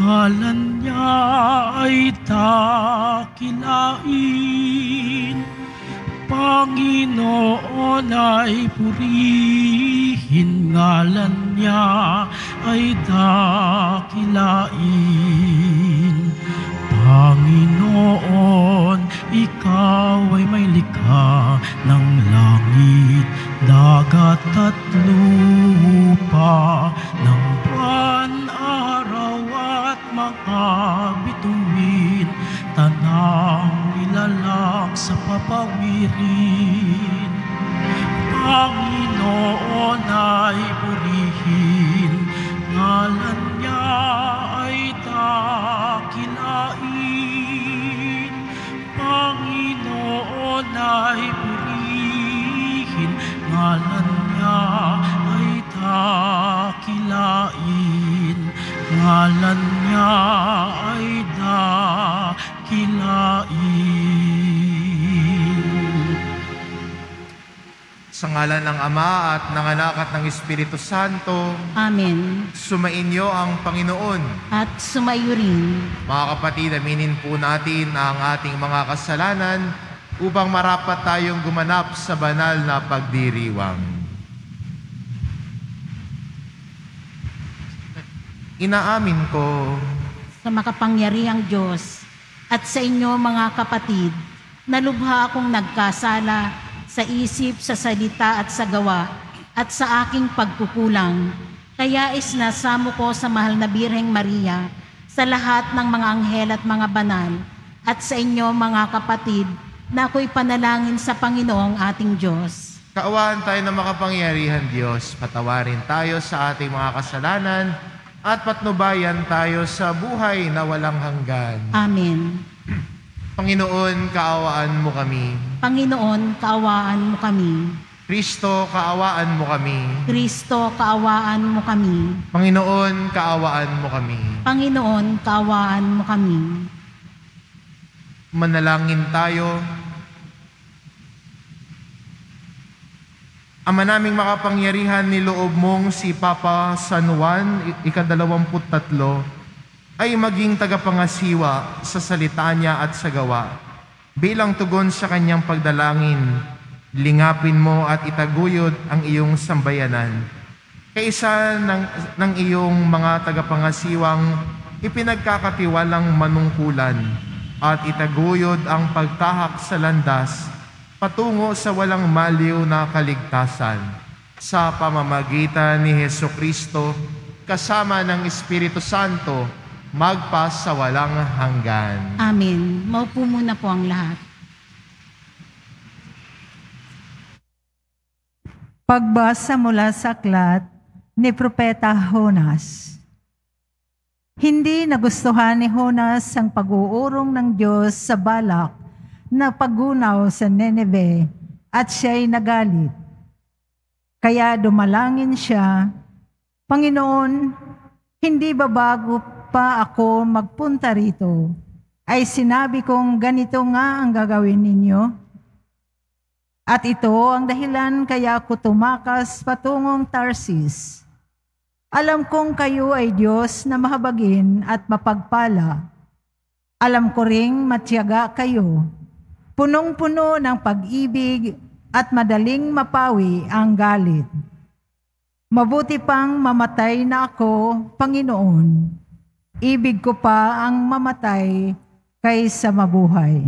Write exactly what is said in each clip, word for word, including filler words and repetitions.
ngalan niya ay dakilain. Panginoon ay purihin, ngalan niya ay dakilain. Panginoon, ikaw ay may likha ng langit, dagat at lupa, ng buwan, araw at mga bituin, tanang nilalang sa papawirin. Panginoon ay purihin, ngalan niya ay dakilain. Panginoon ay purihin, ngalan niya ay dakilain. Ngalan niya ay dakilain. Sa ngalan ng Ama at ng Anak at ng Espiritu Santo. Amen. Sumainyo ang Panginoon. At sumayo rin. Mga kapatid, aminin po natin ang ating mga kasalanan upang marapat tayong gumanap sa banal na pagdiriwang. Inaamin ko Sa makapangyarihang Diyos at sa inyo mga kapatid, na lubha akong nagkasala sa isip, sa salita at sa gawa, at sa aking pagkukulang. Kaya isnasamo ko sa mahal na Birheng Maria, sa lahat ng mga anghel at mga banal, at sa inyo mga kapatid, na ako'y panalangin sa Panginoong ating Diyos. Kaawaan tayo ng makapangyarihan Diyos, patawarin tayo sa ating mga kasalanan, at patnubayan tayo sa buhay na walang hanggan. Amen. Panginoon, kaawaan mo kami. Panginoon, kaawaan mo kami. Kristo, kaawaan mo kami. Kristo, kaawaan mo kami. Panginoon, kaawaan mo kami. Panginoon, kaawaan mo kami. Manalangin tayo. Ama naming makapangyarihan, niloob mong si Papa San Juan, ikadalawamput tatlo, ay maging tagapangasiwa sa salita niya at sa gawa. Bilang tugon sa kanyang pagdalangin, lingapin mo at itaguyod ang iyong sambayanan. Kaisa ng, ng iyong mga tagapangasiwang ipinagkakatiwalang manungkulan at itaguyod ang pagtahak sa landas patungo sa walang maliw na kaligtasan sa pamamagitan ni Hesukristo kasama ng Espiritu Santo magpa sa walang hanggan. Amen. Maupo muna po ang lahat. Pagbasa mula sa aklat ni Propeta Jonas. Hindi nagustuhan ni Jonas ang pag-uurong ng Diyos sa balak na pagunaw sa Nineve at siya'y nagalit. Kaya dumalangin siya, Panginoon, hindi ba bago pa ako magpunta rito, ay sinabi kong ganito nga ang gagawin ninyo? At ito ang dahilan kaya ako tumakas patungong Tarsis. Alam kong kayo ay Diyos na mahabagin at mapagpala. Alam ko ring matyaga kayo, punong-puno ng pag-ibig at madaling mapawi ang galit. Mabuti pang mamatay na ako, Panginoon. Ibig ko pa ang mamatay kaysa mabuhay.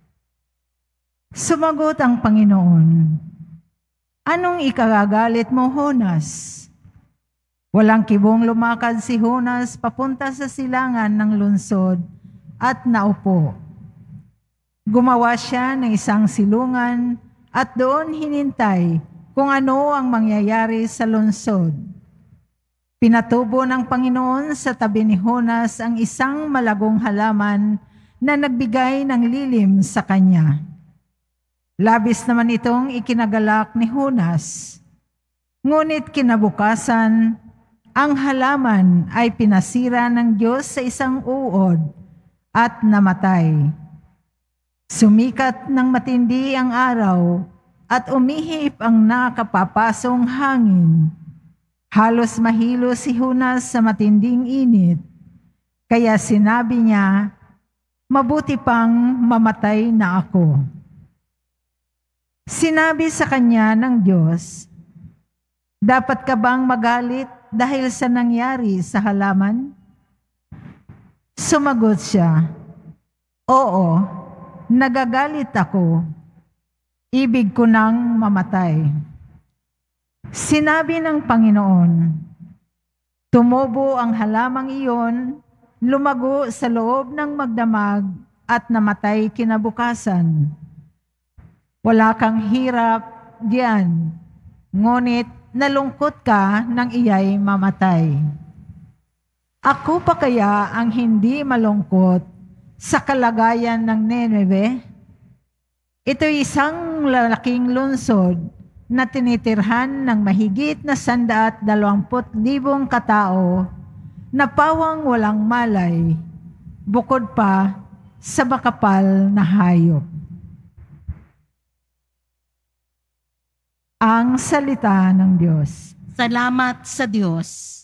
Sumagot ang Panginoon, anong ikagagalit mo, Jonas? Walang kibong lumakad si Jonas papunta sa silangan ng lungsod at naupo. Gumawa siya ng isang silungan at doon hinintay kung ano ang mangyayari sa lungsod. Pinatubo ng Panginoon sa tabi ni Jonas ang isang malagong halaman na nagbigay ng lilim sa kanya. Labis naman itong ikinagalak ni Jonas. Ngunit kinabukasan, ang halaman ay pinasira ng Diyos sa isang uod at namatay. Sumikat ng matindi ang araw at umihip ang nakapapasong hangin. Halos mahilo si Jonas sa matinding init. Kaya sinabi niya, mabuti pang mamatay na ako. Sinabi sa kanya ng Diyos, dapat ka bang magalit dahil sa nangyari sa halaman? Sumagot siya, oo, nagagalit ako. Ibig ko nang mamatay. Sinabi ng Panginoon, tumubo ang halamang iyon, lumago sa loob ng magdamag at namatay kinabukasan. Wala kang hirap diyan, ngunit nalungkot ka nang iya'y mamatay. Ako pa kaya ang hindi malungkot sa kalagayan ng Nineveh? Ito'y isang lalaking lungsod na tinitirhan ng mahigit na sandaat dalawamput libong katao na pawang walang malay, bukod pa sa makapal na hayop. Ang salita ng Diyos. Salamat sa Diyos.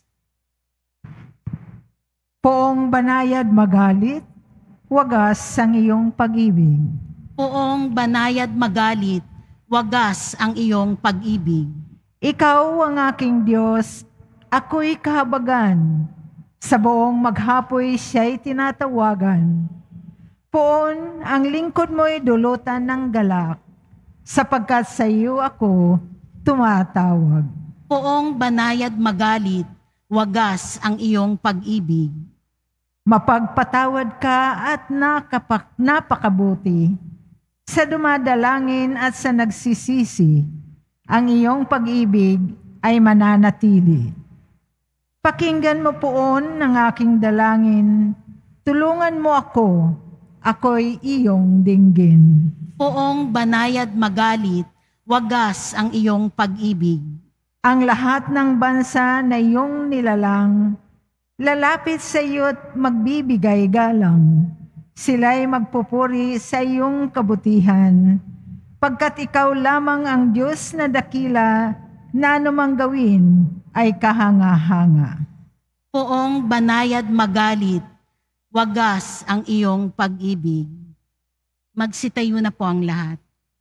Poong banayad magalit, wagas ang iyong pag-ibig. Poong banayad magalit, wagas ang iyong pag-ibig. Ikaw ang aking Diyos, ako'y kahabagan. Sa buong maghapoy siya'y tinatawagan. Poon ang lingkod mo'y dulutan ng galak, sapagkat sa iyo ako tumatawag. Poong banayad magalit, wagas ang iyong pag-ibig. Mapagpatawad ka at nakapak, napakabuti. Sa dumadalangin at sa nagsisisi, ang iyong pag-ibig ay mananatili. Pakinggan mo poon ang aking dalangin. Tulungan mo ako, ako'y iyong dinggin. Poong banayad magalit, wagas ang iyong pag-ibig. Ang lahat ng bansa na iyong nilalang, lalapit sa iyo't magbibigay galang. Sila'y magpupuri sa iyong kabutihan, pagkat ikaw lamang ang Diyos na dakila na anumang gawin ay kahanga-hanga. Poong banayad magalit, wagas ang iyong pag-ibig. Magsitayo na po ang lahat.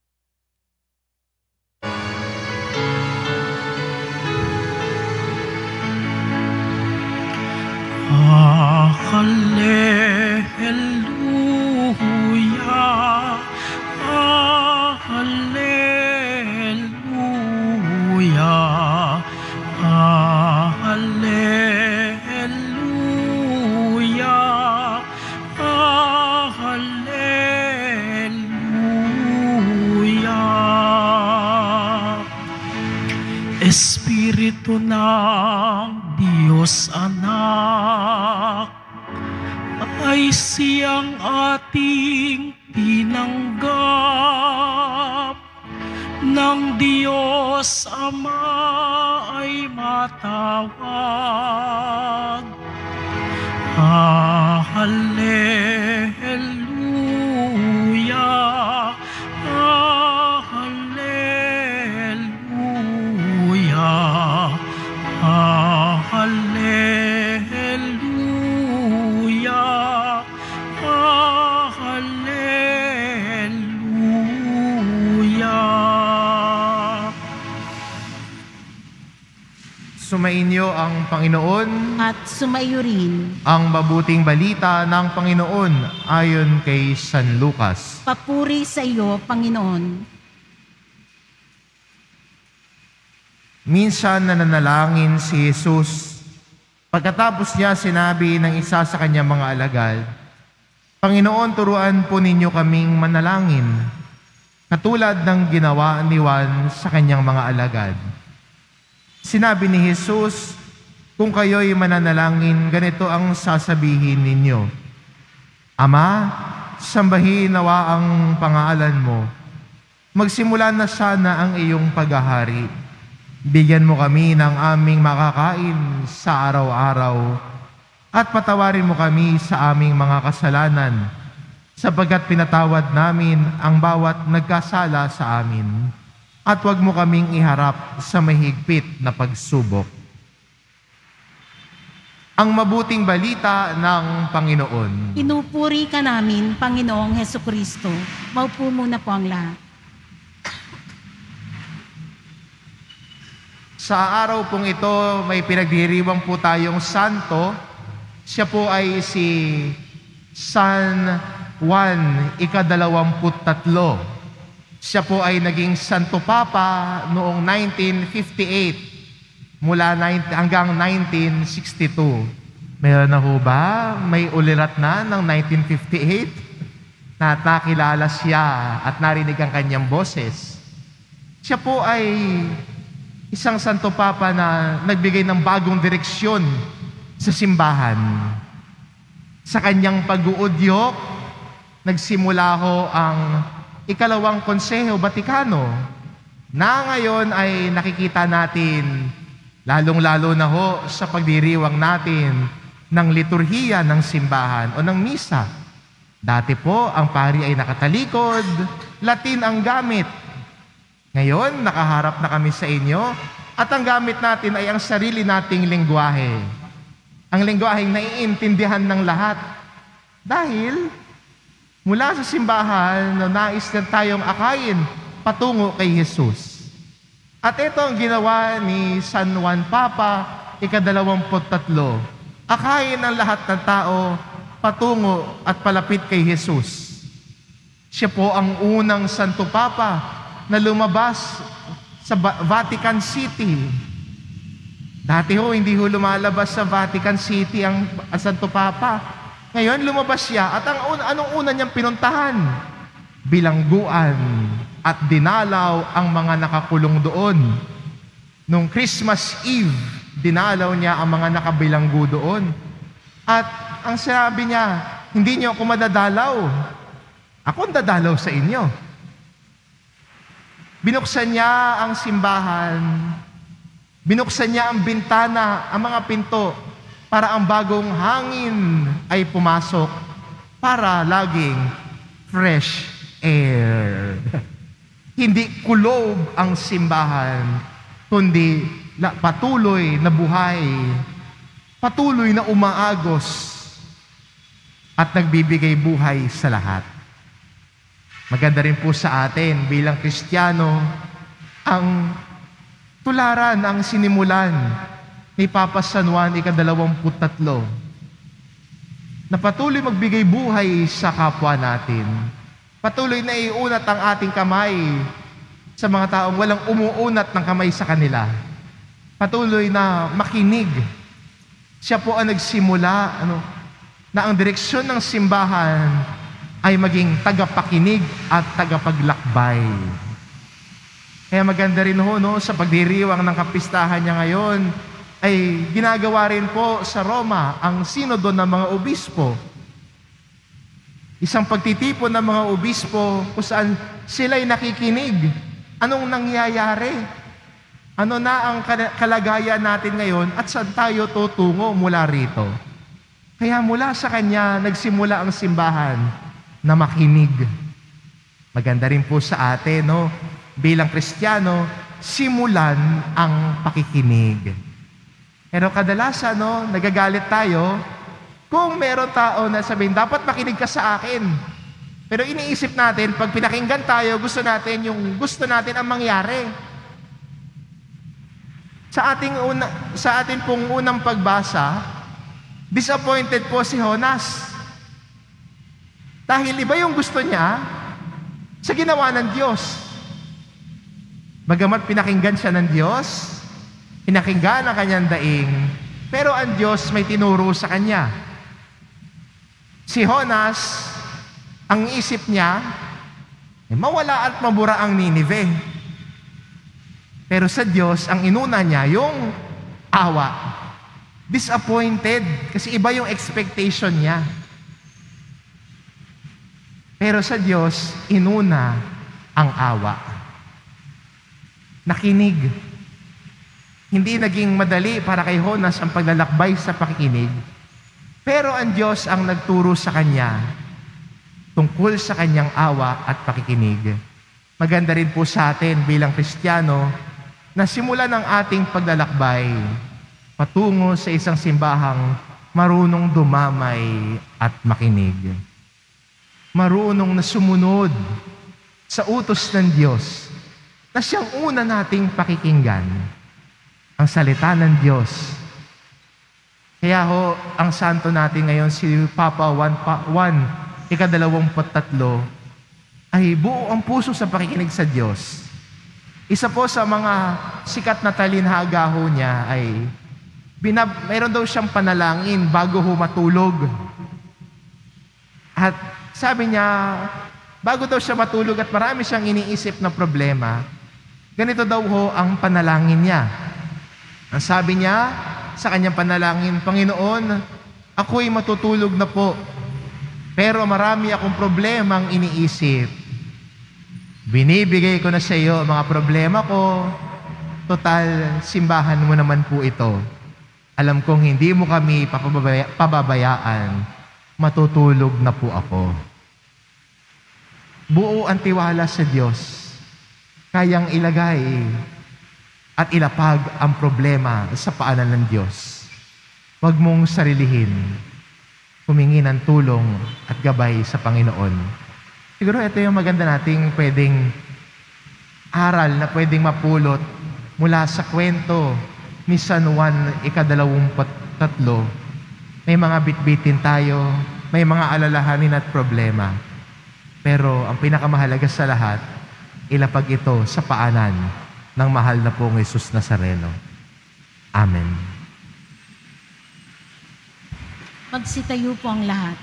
Ah, hallelujah, ah, hallelujah, ah, hallelujah, ah, hallelujah. Espiritu ng Diyos Anak, ay siyang ating tinanggap. Ng Diyos Ama ay matawag. Ah, hallelujah, ah, hallelujah, ah, hallelujah, ah, hallelujah. Sumainyo ang Panginoon, At sumayo rin, ang mabuting balita ng Panginoon ayon kay San Lucas. papuri sa iyo, Panginoon. Minsan nananalangin si Jesus. Pagkatapos niya sinabi ng isa sa kanyang mga alagad, Panginoon, turuan po ninyo kaming manalangin, katulad ng ginawa ni Juan sa kanyang mga alagad. Sinabi ni Jesus, kung kayo'y mananalangin, ganito ang sasabihin ninyo, Ama, sambahin nawa ang pangalan mo. Magsimula na sana ang iyong paghahari. Bigyan mo kami ng aming makakain sa araw-araw at patawarin mo kami sa aming mga kasalanan sapagkat pinatawad namin ang bawat nagkasala sa amin. At huwag mo kaming iharap sa mahigpit na pagsubok. ang mabuting balita ng Panginoon. Pinupuri ka namin, Panginoong Hesukristo. Maupo muna po ang lahat. Sa araw pong ito, may pinagdiriwang po tayong santo. Siya po ay si San Juan, ikadalawamput tatlo. Siya po ay naging Santo Papa noong nineteen fifty-eight mula hanggang nineteen sixty-two. Meron na ho ba? May ulirat na ng nineteen fifty-eight na nakilala siya at narinig ang kanyang boses. Siya po ay isang Santo Papa na nagbigay ng bagong direksyon sa simbahan. Sa kanyang pag-uudyok, nagsimula ho ang ikalawang Konseho Vatikano na ngayon ay nakikita natin lalong-lalo na ho sa pagdiriwang natin ng liturhiya ng simbahan o ng misa. Dati po, ang pari ay nakatalikod, Latin ang gamit. Ngayon, nakaharap na kami sa inyo at ang gamit natin ay ang sarili nating lengguwahe. Ang lengguwaheng naiintindihan ng lahat. Dahil mula sa simbahan na nais na tayong akayin patungo kay Jesus. At ito ang ginawa ni San Juan Papa, ikadalawamput tatlo. Akayin ang lahat ng tao patungo at palapit kay Jesus. Siya po ang unang Santo Papa na lumabas sa Vatican City. Dati ho, hindi ho lumalabas sa Vatican City ang, ang Santo Papa. Ngayon, lumabas siya at ang una, anong una niyang pinuntahan? Bilangguan at dinalaw ang mga nakakulong doon. Nung Christmas Eve, dinalaw niya ang mga nakabilanggo doon. At ang sinabi niya, hindi niyo ako madadalaw. Ako ang dadalaw sa inyo. Binuksan niya ang simbahan. Binuksan niya ang bintana, ang mga pinto, para ang bagong hangin ay pumasok para laging fresh air. Hindi kulob ang simbahan, kundi patuloy na buhay, patuloy na umaagos at nagbibigay buhay sa lahat. Maganda rin po sa atin bilang Kristiyano ang tularan, ang sinimulan ni Papa San Juan, ikadalawamput tatlo, na patuloy magbigay buhay sa kapwa natin. Patuloy na iunat ang ating kamay sa mga taong walang umuunat ng kamay sa kanila. Patuloy na makinig. Siya po ang nagsimula ano, na ang direksyon ng simbahan ay maging tagapakinig at tagapaglakbay. Kaya maganda rin ho, no, sa pagdiriwang ng kapistahan niya ngayon, ay ginagawa rin po sa Roma ang sinodo ng mga obispo. Isang pagtitipon ng mga obispo kung saan sila'y nakikinig. Anong nangyayari? Ano na ang kalagayan natin ngayon at saan tayo tutungo mula rito? Kaya mula sa kanya, nagsimula ang simbahan na makinig. Maganda rin po sa atin, no? Bilang Kristiyano, simulan ang pakikinig. Pero kadalasan, no, nagagalit tayo kung meron tao na sabihin, dapat makinig ka sa akin. Pero iniisip natin, pag pinakinggan tayo, gusto natin yung gusto natin ang mangyari. Sa ating, una, sa ating pong unang pagbasa, disappointed po si Jonas. Dahil iba yung gusto niya sa ginawa ng Diyos. Bagamat pinakinggan siya ng Diyos, pinakinggan ang kanyang daing, pero ang Diyos may tinuro sa kanya. Si Jonas, ang isip niya, eh, mawala at mabura ang Ninive. Pero sa Diyos, ang inuna niya, yung awa. Disappointed, kasi iba yung expectation niya. Pero sa Diyos, inuna ang awa. Nakinig. Hindi naging madali para kay Jonas ang paglalakbay sa pakikinig. Pero ang Diyos ang nagturo sa kanya tungkol sa kanyang awa at pakikinig. Maganda rin po sa atin bilang Kristiyano na simulan ng ating paglalakbay patungo sa isang simbahang marunong dumamay at makinig. Marunong na sumunod sa utos ng Diyos na siyang una nating pakikinggan, ang salita ng Diyos. Kaya ho, ang santo natin ngayon, si Papa Juan, ikadalawamput tatlo, ay buo ang puso sa pakikinig sa Diyos. Isa po sa mga sikat na talinhaga ho niya ay binab mayroon daw siyang panalangin bago ho matulog. At sabi niya, bago daw siya matulog at marami siyang iniisip na problema, ganito daw ho ang panalangin niya. Ang sabi niya sa kanyang panalangin, Panginoon, ako'y matutulog na po, pero marami akong problemang iniisip. Binibigay ko na sa iyo mga problema ko. Total, simbahan mo naman po ito. Alam kong hindi mo kami papabaya, pababayaan. Matutulog na po ako. Buo ang tiwala sa Diyos. Kayang ilagay at ilapag ang problema sa paanan ng Diyos. Huwag mong sarilihin. Humingi ng tulong at gabay sa Panginoon. Siguro ito yung maganda nating pwedeng aral na pwedeng mapulot mula sa kwento ni San Juan ikadalawamput tatlo. May mga bitbitin tayo, may mga alalahanin at problema. Pero ang pinakamahalaga sa lahat, ilapag ito sa paanan ng mahal na pong Jesus Nazareno. Amen. Magsitayo po ang lahat.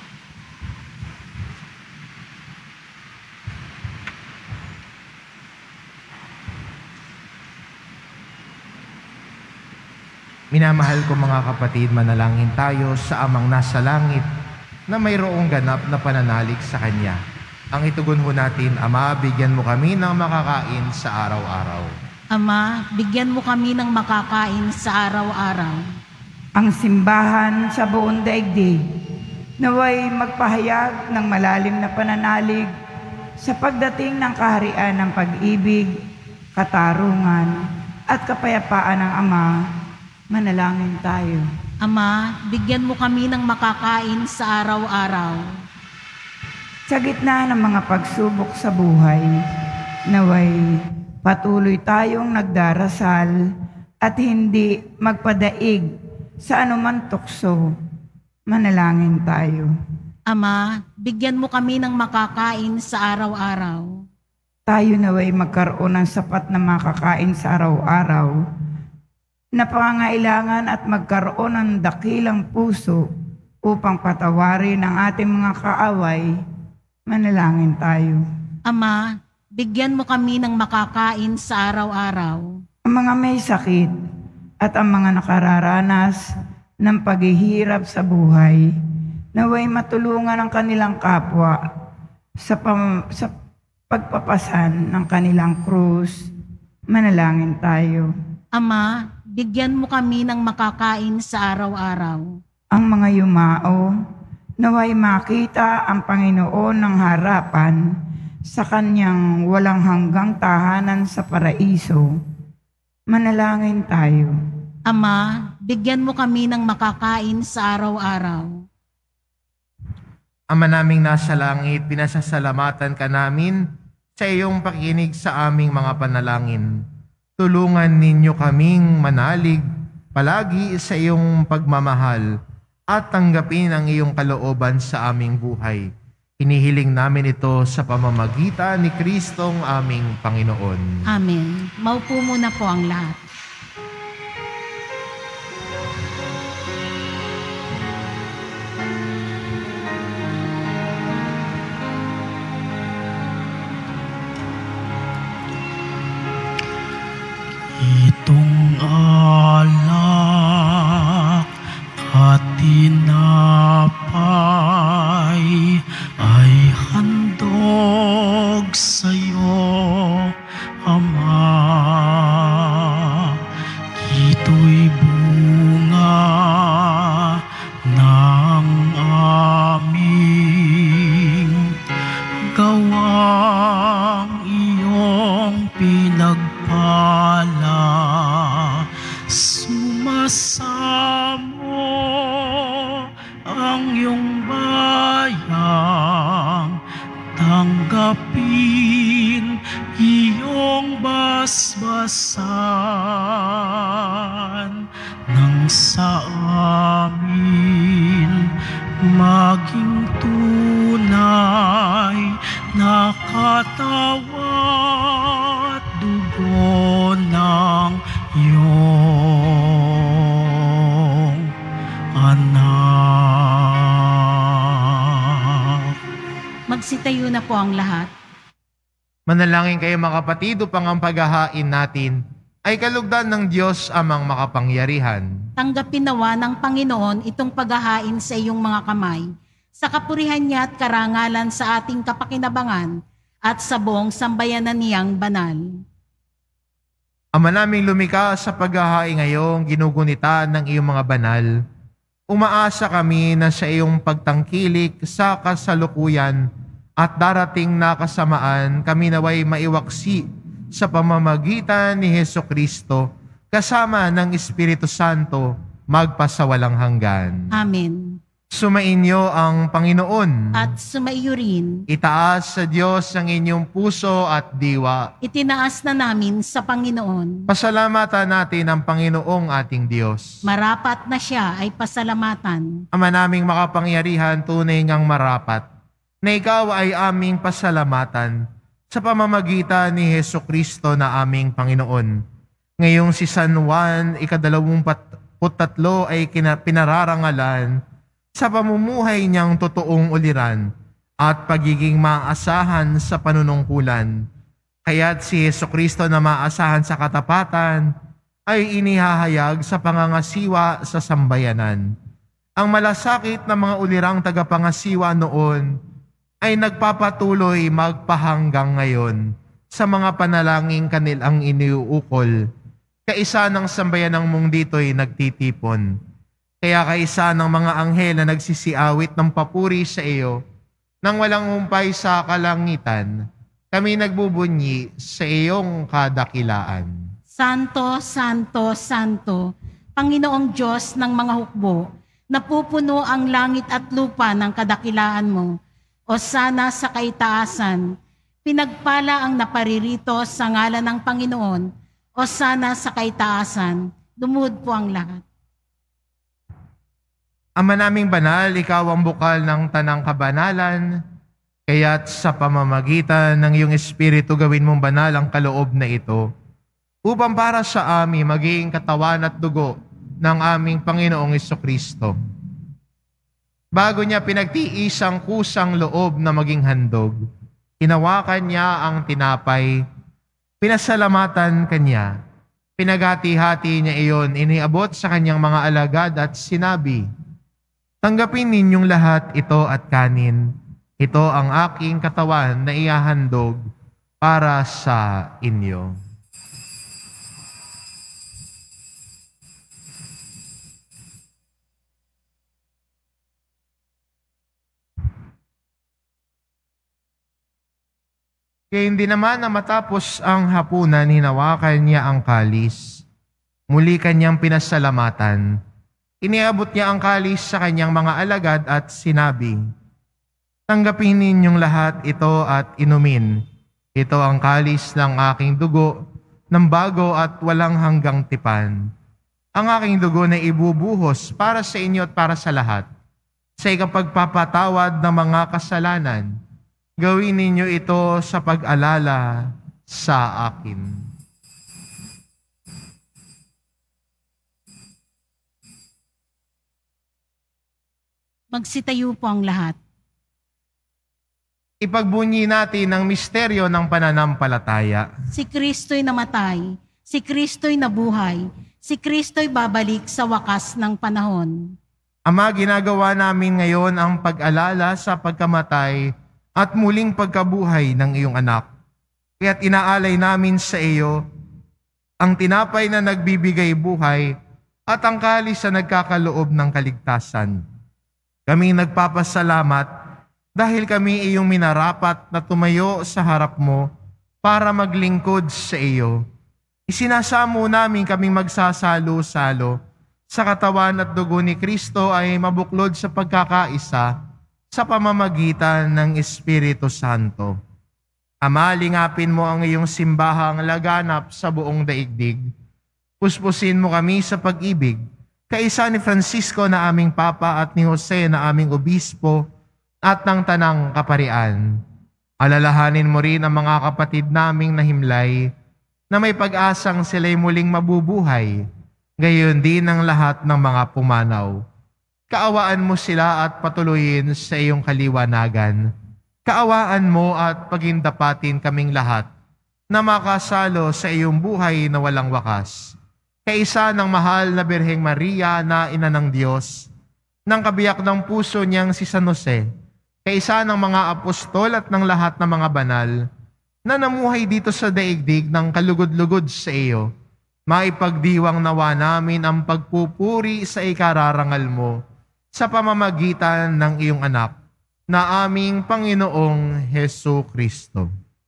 Minamahal ko mga kapatid, manalangin tayo sa Amang nasa langit na mayroong ganap na pananalig sa Kanya. Ang itugon ho natin, Ama, bigyan mo kami ng makakain sa araw-araw. Ama, bigyan mo kami ng makakain sa araw-araw. Ang simbahan sa buong daigdig naway magpahayag ng malalim na pananalig sa pagdating ng kaharian ng pag-ibig, katarungan at kapayapaan ng Ama. Manalangin tayo. Ama, bigyan mo kami ng makakain sa araw-araw. Sa gitna ng mga pagsubok sa buhay, naway patuloy tayong nagdarasal at hindi magpadaig sa anuman tukso. Manalangin tayo. Ama, bigyan mo kami ng makakain sa araw-araw. Tayo naway magkaroon ng sapat na makakain sa araw-araw na pangangailangan at magkaroon ng dakilang puso upang patawarin ang ating mga kaaway. Manalangin tayo. Ama, bigyan mo kami ng makakain sa araw-araw. Ang mga may sakit at ang mga nakararanas ng paghihirap sa buhay, naway matulungan ang kanilang kapwa sa, pam- sa pagpapasan ng kanilang krus. Manalangin tayo. Ama, bigyan mo kami ng makakain sa araw-araw. Ang mga yumao, naway makita ang Panginoon ng harapan sa kanyang walang hanggang tahanan sa paraiso. Manalangin tayo. Ama, bigyan mo kami ng makakain sa araw-araw. Ama naming nasa langit, pinasasalamatan ka namin sa iyong pakikinig sa aming mga panalangin. Tulungan ninyo kaming manalig palagi sa iyong pagmamahal at tanggapin ang iyong kalooban sa aming buhay. Hinihiling namin ito sa pamamagitan ni Kristong aming Panginoon. Amen. Maupo muna po ang lahat. Itong alak at tinapay ay handog sa'yo, Ama. ang iyong bayang, tanggapin iyong basbasan nang sa amin maging tunay na katawan at dugo ng iyong anak. Magsitayo na po ang lahat. Manalangin kayo mga kapatid upang ang paghahain natin ay kalugdan ng Diyos amang makapangyarihan. Tanggapin nawa ng Panginoon itong paghahain sa iyong mga kamay, sa kapurihan niya at karangalan sa ating kapakinabangan at sa buong sambayanan niyang banal. Ama naming lumikha sa paghahain ngayong ginugunita ng iyong mga banal, umaasa kami na sa iyong pagtangkilik sa kasalukuyan at darating na kasamaan kami naway maiwaksi sa pamamagitan ni Hesukristo kasama ng Espiritu Santo magpasawalang hanggan. Amen. Sumainyo ang Panginoon. At sumaiyo rin, Itaas sa Diyos ang inyong puso at diwa. itinaas na namin sa Panginoon. Pasalamatan natin ang Panginoong ating Diyos. Marapat na siya ay pasalamatan. Ama naming makapangyarihan, tunay ngang marapat, na ikaw ay aming pasalamatan sa pamamagitan ni Hesukristo na aming Panginoon. Ngayong si San Juan, ikadalawamput tatlo ay kina- pinararangalan sa pamumuhay niyang totoong uliran at pagiging maasahan sa panunungkulan. Kaya't si Hesukristo na maasahan sa katapatan ay inihahayag sa pangangasiwa sa sambayanan. Ang malasakit ng mga ulirang tagapangasiwa noon ay nagpapatuloy magpahanggang ngayon sa mga panalangin kanilang iniuukol. Kaisa ng sambayanang mong dito'y nagtitipon. Kaya kaisa ng mga anghel na nagsisiawit ng papuri sa iyo, nang walang humpay sa kalangitan, kami nagbubunyi sa iyong kadakilaan. Santo, Santo, Santo, Panginoong Diyos ng mga hukbo, napupuno ang langit at lupa ng kadakilaan mo. O sana sa kaitaasan, pinagpala ang naparirito sa ngalan ng Panginoon. O sana sa kaitaasan, dumud po ang lahat. Ama naming banal, ikaw ang bukal ng tanang kabanalan, kaya't sa pamamagitan ng iyong Espiritu gawin mong banal ang kaloob na ito, upang para sa amin maging katawan at dugo ng aming Panginoong Hesukristo. Bago niya pinagtiis ang kusang loob na maging handog, hinawakan niya ang tinapay, pinasalamatan kanya, pinaghati-hati niya iyon, iniabot sa kanyang mga alagad at sinabi, "Tanggapin ninyong lahat ito at kanin. Ito ang aking katawan na ihahandog para sa inyo." Kaya hindi naman na matapos ang hapunan, hinawakan niya ang kalis. Muli kanyang pinasalamatan. Iniabot niya ang kalis sa kanyang mga alagad at sinabi, "Tanggapin ninyong lahat ito at inumin. Ito ang kalis ng aking dugo, ng bago at walang hanggang tipan. Ang aking dugo na ibubuhos para sa inyo at para sa lahat, sa ikapagpapatawad ng mga kasalanan. Gawin ninyo ito sa pag-alala sa akin." Magsitayo po ang lahat. Ipagbunyi natin ang misteryo ng pananampalataya. Si Kristo'y namatay, si Kristo'y nabuhay, si Kristo'y babalik sa wakas ng panahon. Ama, ginagawa namin ngayon ang pag-alala sa pagkamatay at muling pagkabuhay ng iyong anak. Kaya't inaalay namin sa iyo ang tinapay na nagbibigay buhay at ang kalis na nagkakaloob ng kaligtasan. Kami nagpapasalamat dahil kami iyong minarapat na tumayo sa harap mo para maglingkod sa iyo. Isinasamo namin kaming magsasalo-salo sa katawan at dugo ni Kristo ay mabuklod sa pagkakaisa sa pamamagitan ng Espiritu Santo. Ama, lingapin mo ang iyong simbahang laganap sa buong daigdig. Puspusin mo kami sa pag-ibig, kaisa ni Francisco na aming Papa at ni Jose na aming Obispo at ng Tanang Kaparian. Alalahanin mo rin ang mga kapatid naming nahimlay na may pag-asang sila'y muling mabubuhay, gayon din ang lahat ng mga pumanaw. Kaawaan mo sila at patuloyin sa iyong kaliwanagan. Kaawaan mo at pagindapatin kaming lahat na makasalo sa iyong buhay na walang wakas. Kaisa ng mahal na Birheng Maria na Ina ng Diyos, ng kabiyak ng puso niyang si San Jose, kaisa ng mga apostol at ng lahat ng mga banal na namuhay dito sa daigdig ng kalugod-lugod sa iyo, maipagdiwang nawa namin ang pagpupuri sa ikararangal mo sa pamamagitan ng iyong anak na aming Panginoong Hesu Kristo.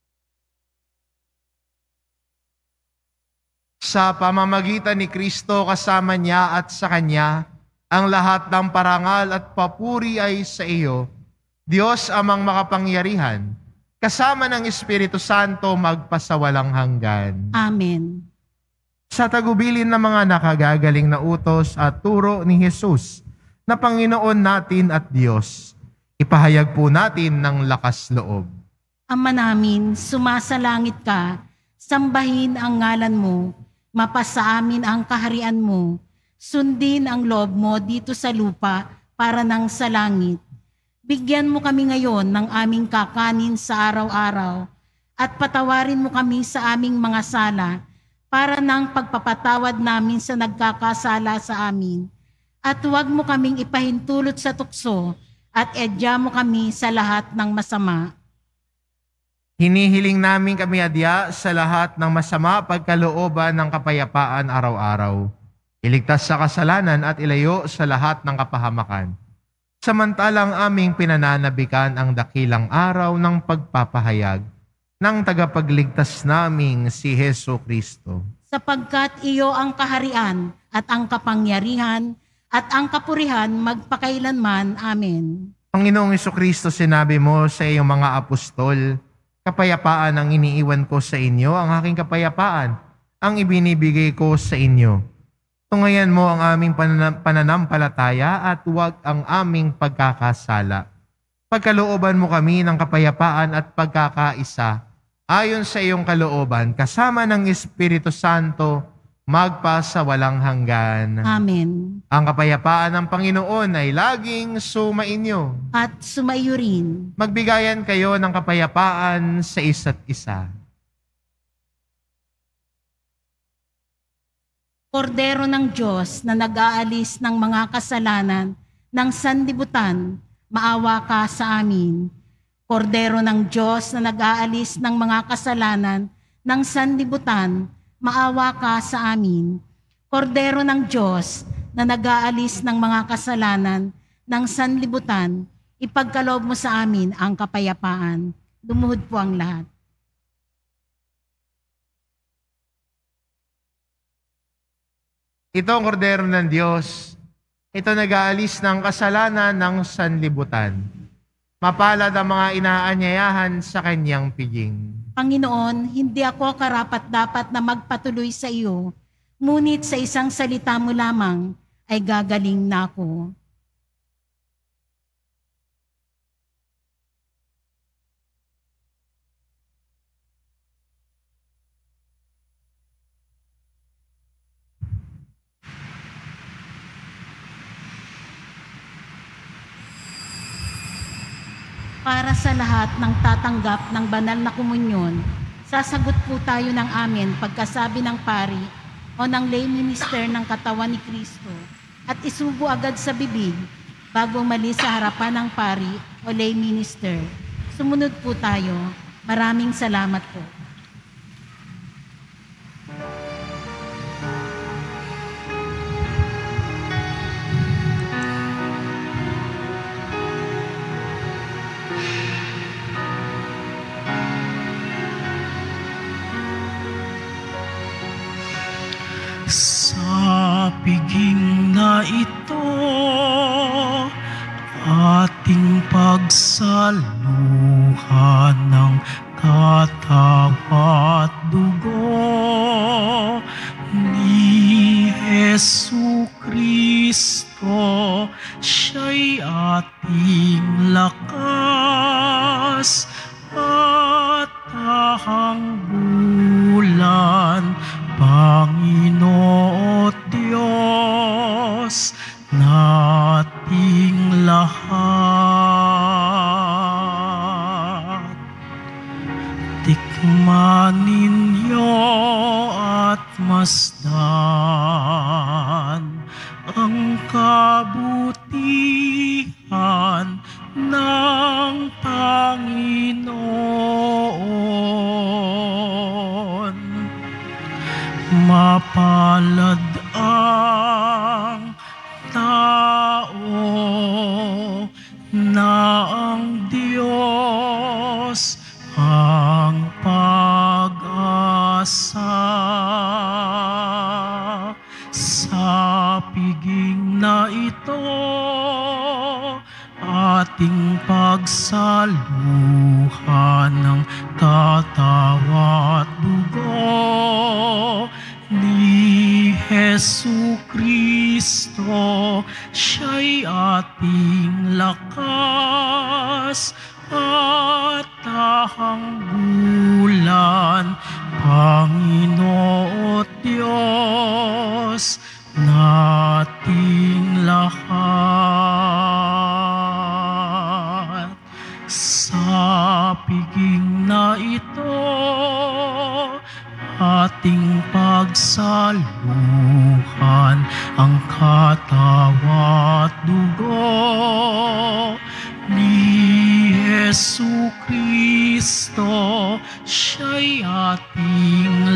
Sa pamamagitan ni Kristo kasama niya at sa Kanya, ang lahat ng parangal at papuri ay sa iyo, Diyos amang makapangyarihan, kasama ng Espiritu Santo magpasawalang hanggan. Amen. Sa tagubilin ng mga nakagagaling na utos at turo ni Jesus na Panginoon natin at Diyos, ipahayag po natin ng lakas loob. Ama namin, sumasalangit ka, sambahin ang ngalan mo, mapasa amin ang kaharian mo, sundin ang loob mo dito sa lupa para nang sa langit. Bigyan mo kami ngayon ng aming kakanin sa araw-araw at patawarin mo kami sa aming mga sala para nang pagpapatawad namin sa nagkakasala sa amin. At huwag mo kaming ipahintulot sa tukso at edya mo kami sa lahat ng masama. Hinihiling namin kami adya sa lahat ng masama pagkalooban ng kapayapaan araw-araw. Iligtas sa kasalanan at ilayo sa lahat ng kapahamakan. Samantalang aming pinananabikan ang dakilang araw ng pagpapahayag ng tagapagligtas naming si Hesu Kristo. Sapagkat iyo ang kaharian at ang kapangyarihan at ang kapurihan magpakailanman. Amen. Panginoong Hesu Kristo, sinabi mo sa iyong mga apostol, kapayapaan ang iniiwan ko sa inyo, ang aking kapayapaan ang ibinibigay ko sa inyo. Tungayan mo ang aming pananam- pananampalataya at huwag ang aming pagkakasala. Pagkalooban mo kami ng kapayapaan at pagkakaisa, ayon sa iyong kalooban, kasama ng Espiritu Santo, magpa sa walang hanggan. Amen. Ang kapayapaan ng Panginoon ay laging sumainyo. At sumaiyo rin. Magbigayan kayo ng kapayapaan sa isa't isa. Kordero ng Diyos na nag-aalis ng mga kasalanan ng sanlibutan, maawa ka sa amin. Kordero ng Diyos na nag-aalis ng mga kasalanan ng sanlibutan, maawa ka sa amin. Kordero ng Diyos na nag-aalis ng mga kasalanan ng sanlibutan, ipagkaloob mo sa amin ang kapayapaan. Lumuhod po ang lahat. Ito ang kordero ng Diyos. Ito nag-aalis ng kasalanan ng sanlibutan. Mapalad ang mga inaanyayahan sa kanyang piging. Panginoon, hindi ako karapat-dapat na magpatuloy sa iyo, ngunit sa isang salita mo lamang ay gagaling na ako. Para sa lahat ng tatanggap ng banal na komunyon, sasagot po tayo ng amen pagkasabi ng pari o ng lay minister ng katawan ni Kristo at isubo agad sa bibig bago umalis sa harapan ng pari o lay minister. Sumunod po tayo. Maraming salamat po. Sa piging ating pagsaluhan ng katawan at dugo ni Jesu Kristo. Siya'y ating lakas at tahang bulan, Panginoon Diyos nating lahat. Tikman ninyo at masdan ang kabutihan ng Panginoon. Mapalad ang tao na ang Diyos ang pag-asa. Sa piging na ito ating pagsaluhan ng katawan at dugo ni Jesu Kristo. Siya'y ating lakas at tahang bulan, Panginoon Diyos nating lahat. Sa piging na ito ating pagsaluhan ang katawan at dugo ni Jesu Kristo. Siya'y ating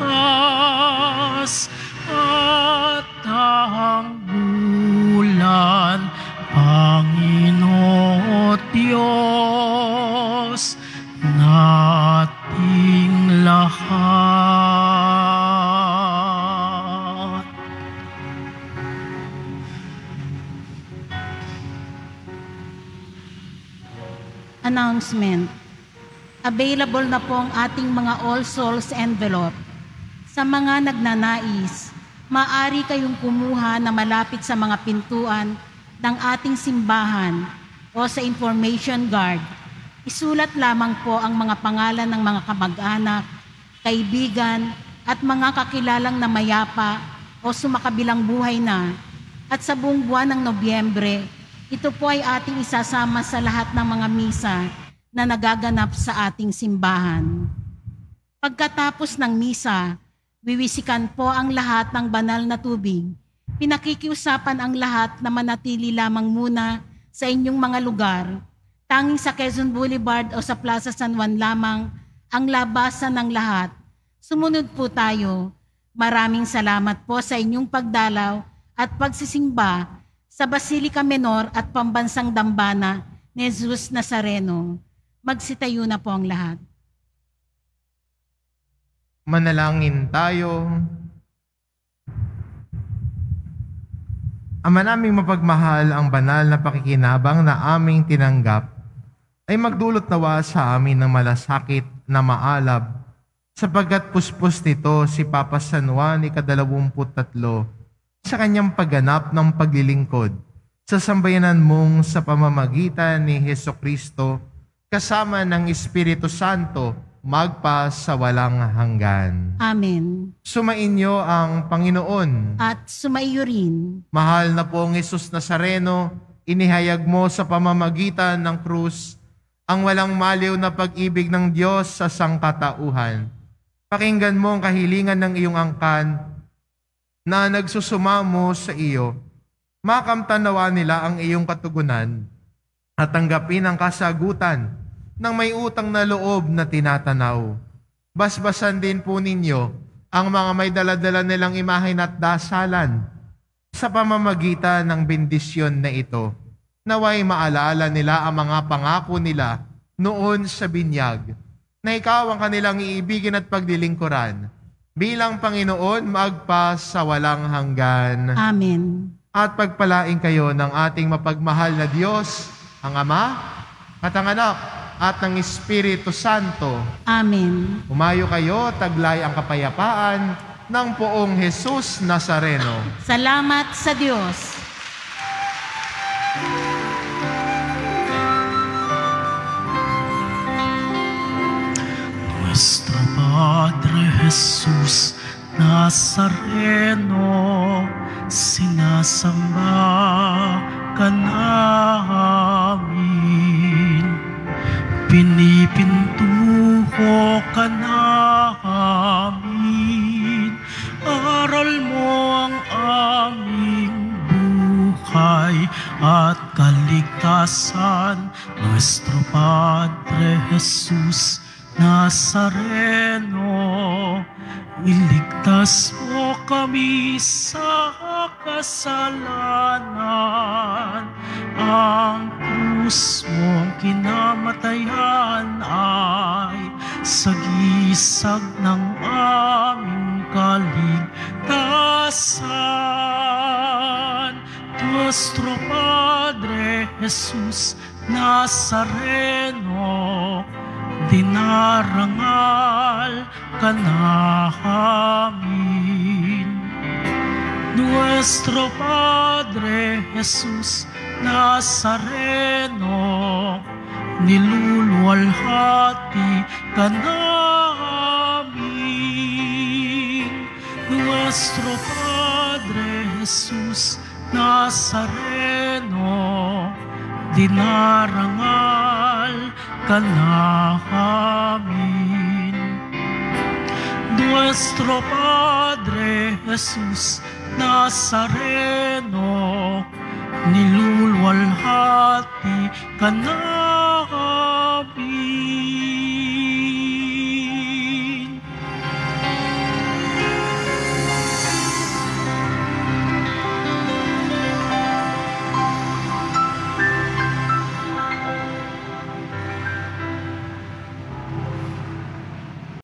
lakas at tahang bulan, Panginoon Diyos nating lahat. Announcement. Available na po ang ating mga All Souls envelope. Sa mga nagnanais, maaari kayong kumuha na malapit sa mga pintuan ng ating simbahan o sa information guard. Isulat lamang po ang mga pangalan ng mga kamag-anak, kaibigan, at mga kakilalang na mayapa o sumakabilang buhay na. At sa buong buwan ng Nobyembre, ito po ay ating isasama sa lahat ng mga misa na nagaganap sa ating simbahan. Pagkatapos ng misa, wiwisikan po ang lahat ng banal na tubig. Pinakikiusapan ang lahat na manatili lamang muna sa inyong mga lugar. Tanging sa Quezon Boulevard o sa Plaza San Juan lamang ang labasan ng lahat. Sumunod po tayo. Maraming salamat po sa inyong pagdalaw at pagsisimba sa Basilica Menor at Pambansang Dambana ni Jesus Nazareno. Magsitayo na po ang lahat. Manalangin tayo. Ama naming mapagmahal, ang banal na pakikinabang na aming tinanggap ay magdulot nawa sa amin ng malasakit na maalab, sapagkat puspos nito si Papa San Juan ikadalawamput tatlo sa kanyang pagganap ng paglilingkod sa sambayanan mong sa pamamagitan ni Hesukristo kasama ng Espiritu Santo magpa sa walang hanggan. Amen. Sumainyo ang Panginoon. At sumaiyo rin. Mahal na pong Jesus Nazareno, inihayag mo sa pamamagitan ng krus ang walang maliw na pag-ibig ng Diyos sa sangkatauhan. Pakinggan mo ang kahilingan ng iyong angkan na nagsusumamo sa iyo. Makamtanawa nila ang iyong katugunan at tanggapin ang kasagutan ng may utang na loob na tinatanaw. Basbasan din po ninyo ang mga may daladala nilang imahen at dasalan sa pamamagitan ng bendisyon na ito. Naway maalala nila ang mga pangako nila noon sa binyag, na ikaw ang kanilang iibigin at pagdilingkuran bilang Panginoon magpa sa walang hanggan. Amen. At pagpalain kayo ng ating mapagmahal na Diyos, ang Ama, at ang Anak, at ng Espiritu Santo. Amen. Umayo kayo, taglay ang kapayapaan ng poong Jesus Nazareno. Salamat sa Diyos. Nuestro Padre Jesus Nazareno, sinasamba ka namin. Pinipintuho ka namin. Aral mo ang aming buhay at kaligtasan. Nuestro Padre Jesus Nazareno, iligtas mo kami sa kasalanan. Ang krus mong kinamatayan ay sagisag ng aming kaligtasan. Nuestro Padre Jesus Nazareno, dinarangal ka namin. Nuestro Padre Jesus Nazareno, niluluwalhati ka namin. Nuestro Padre Jesus Nazareno, dinarangal ka namin. Nuestro Padre Jesus Nazareno, niluluwalhati ka namin.